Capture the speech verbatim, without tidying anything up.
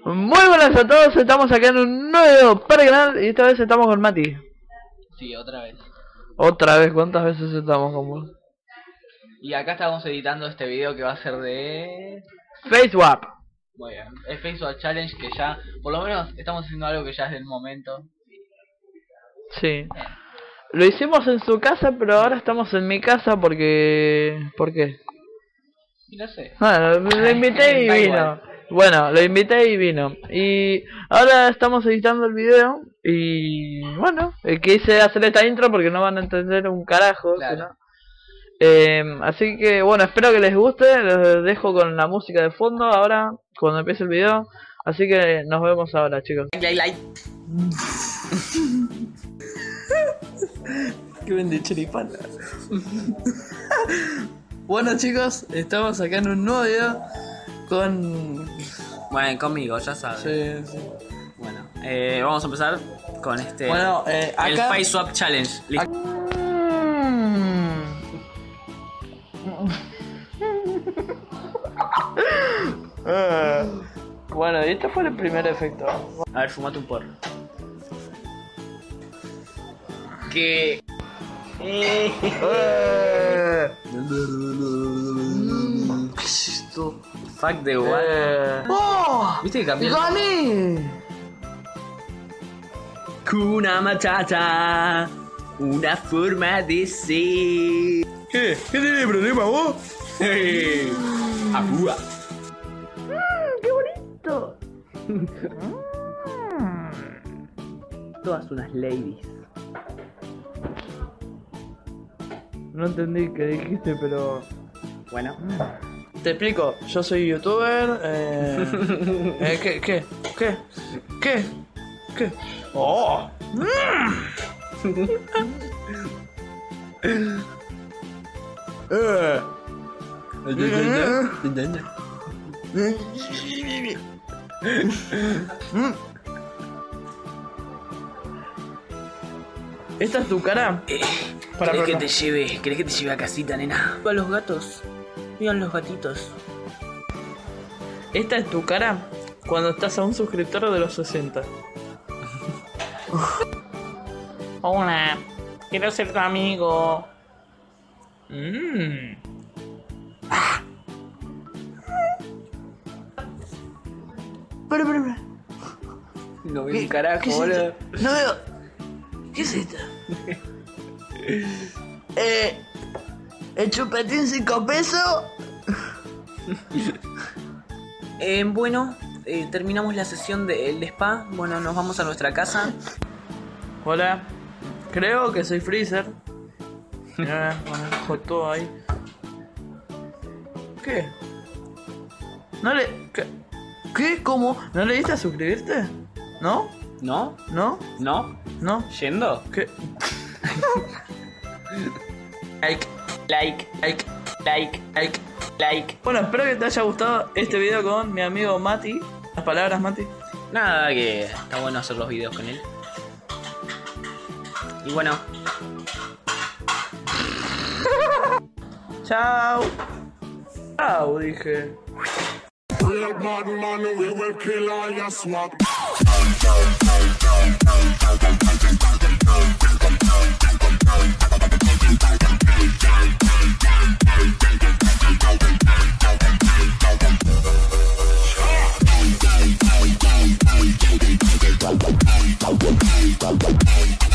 Muy buenas a todos, estamos acá en un nuevo video para el canal y esta vez estamos con Mati. Sí, otra vez. Otra vez, ¿cuántas veces estamos con vos? Y acá estamos editando este video que va a ser de... FaceWap. Muy bien, el FaceWap Challenge, que ya, por lo menos estamos haciendo algo que ya es del momento. Sí. Lo hicimos en su casa, pero ahora estamos en mi casa porque... ¿Por qué? Y no sé. Bueno, lo invité y Da vino. igual. Bueno, lo invité y vino. Y ahora estamos editando el video. Y bueno, eh, quise hacer esta intro porque no van a entender un carajo. Claro. Si no. eh, Así que bueno, espero que les guste. Los dejo con la música de fondo ahora, cuando empiece el video. Así que nos vemos ahora, chicos. Like, like. Que vende choripán. Bueno, chicos, estamos acá en un nuevo video con... Bueno, conmigo, ya sabes. Sí, sí. Bueno, eh, vamos a empezar con este... Bueno, eh, acá... el FaceWap Challenge. ¿Listo? Eh, bueno, y este fue el primer efecto. A ver, fumate un porro. Que... Eh. Esto... Fuck the what. Eh. ¡Oh! ¿Viste que cambió? ¡Gané! Kuna Matata, una forma de ser. ¿Qué? ¿Qué tiene problema vos? Ajúa. ¡Qué bonito! Todas unas ladies. No entendí qué dijiste, pero... Bueno. Te explico, yo soy youtuber, eh... eh ¿qué? ¿Qué? ¿Qué? ¿Qué? ¿Qué? ¡Oh! eh... ¿Esta es tu cara? Para ¿Querés que probar. te lleve? ¿Querés que te lleve a casita, nena? A los gatos. Miren los gatitos. ¿Esta es tu cara cuando estás a un suscriptor de los sesenta? Hola, quiero ser tu amigo. Mmm. Ah. Para, para, para. No veo un carajo, boludo. No veo. ¿Qué es esto? eh. ¿El chupetín cinco pesos? Eh, bueno, eh, terminamos la sesión del de spa. Bueno, nos vamos a nuestra casa. Hola. Creo que soy Freezer. Mirá, bueno, dejo todo ahí. ¿Qué? ¿No le... ¿Qué? ¿Qué? ¿Cómo? ¿No le diste a suscribirte? ¿No? ¿No? ¿No? ¿No? ¿No? ¿Yendo? ¿Qué? Like, Like, like, like, like. like. Bueno, espero que te haya gustado este video con mi amigo Mati. Las palabras, Mati. Nada, que está bueno hacer los videos con él. Y bueno. Chao. Chao, dije. Real bad man, we will kill all your swag. Bye.